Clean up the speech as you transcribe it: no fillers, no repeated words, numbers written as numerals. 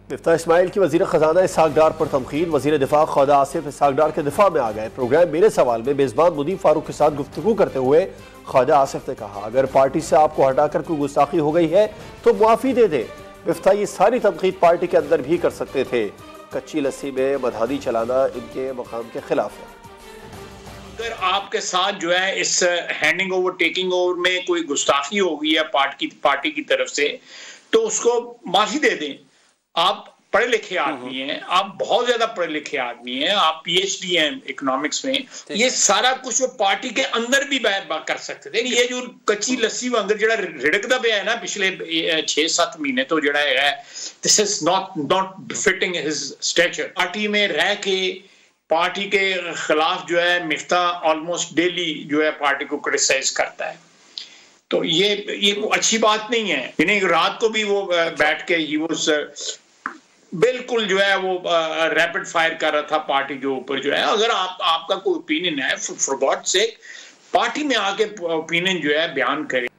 मिफ्ताह इस्माइल की वज़ीर ख़जाना इसहाक डार पर तमकीन। वज़ीर दिफा ख्वाजा आसिफ इसहाक डार के दिफा में आ गए। प्रोग्राम मेरे सवाल में मेज़बान मुनीब फारूक के साथ गुफ्तगू करते हुए ख्वाजा आसिफ ने कहा, अगर पार्टी से आपको हटाकर कोई गुस्ताखी हो गई है तो मुआफ़ी दे दें। मिफ्ताह ये सारी तनकीद पार्टी के अंदर भी कर सकते थे। कच्ची लस्सी में मधानी चलाना इनके मकाम के खिलाफ है। अगर आपके साथ जो है इस हैंडिंग ओवर टेकिंग ओवर में कोई गुस्ताखी हो गई है पार्टी की तरफ से, तो उसको माफी दे दें। आप पढ़े लिखे आदमी हैं, आप बहुत ज्यादा पढ़े लिखे आदमी हैं, आप पीएचडी हैं इकोनॉमिक्स में, ये सारा कुछ वो पार्टी के अंदर भी कर सकते थे। ये जो कच्ची लस्सी वांगर जड़ा रिड़कदा पे है ना पिछले 6-7 महीने, तो जड़ा है this is not befitting his stature. Party में रह के पार्टी के खिलाफ जो है मिफ्ताह ऑलमोस्ट डेली जो है पार्टी को क्रिटिसाइज करता है, तो ये अच्छी बात नहीं है। यानी रात को भी वो बैठ के ही वो बिल्कुल जो है वो रैपिड फायर कर रहा था पार्टी के ऊपर जो है। अगर आपका कोई ओपिनियन है, फॉर गॉड सेक पार्टी में आके ओपिनियन जो है बयान करें।